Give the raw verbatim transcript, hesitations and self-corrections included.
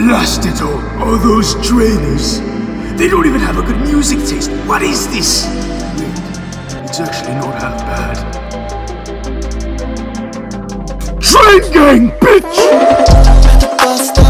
Blast it all! All those trainers! They don't even have a good music taste! What is this? Wait, it's actually not half bad. Train gang, bitch!